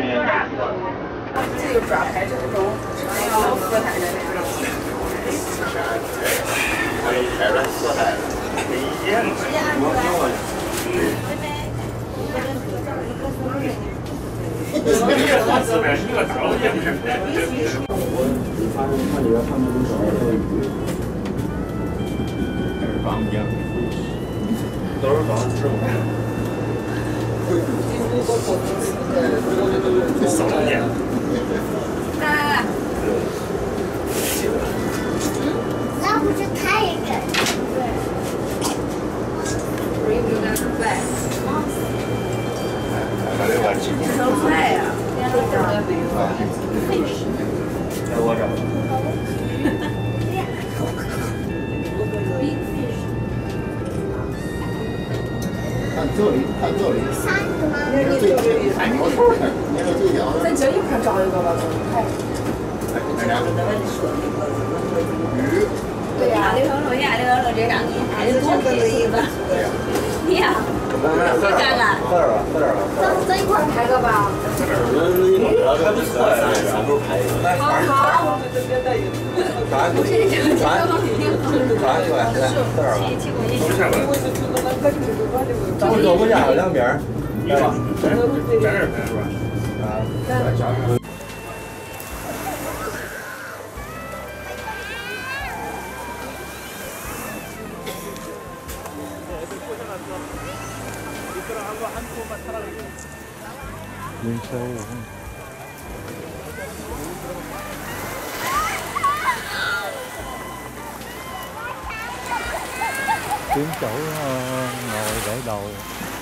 这个主要还是这种色彩的那种。 太乱色彩了，没见过。都是房子吗？少了点。 来，那不是开一个？对。不是有没有点快？生菜呀， 在我这儿。 看这里，看这里，那是最海苗头儿，那是最小的。 咱这一块找一个吧，还。 鱼。 对呀，刘同学，刘同学让你看的多可惜吧？你呀，你看看。 喝点吧，喝点吧。 咱一块拍个吧。 还不错呀，啥时候拍一个？ 好。 传过去，传过去，来，喝点吧。 都下吧。我走不下两边，来吧。在这儿拍是吧？啊。 人生Kiếm chỗ ngồi để đầu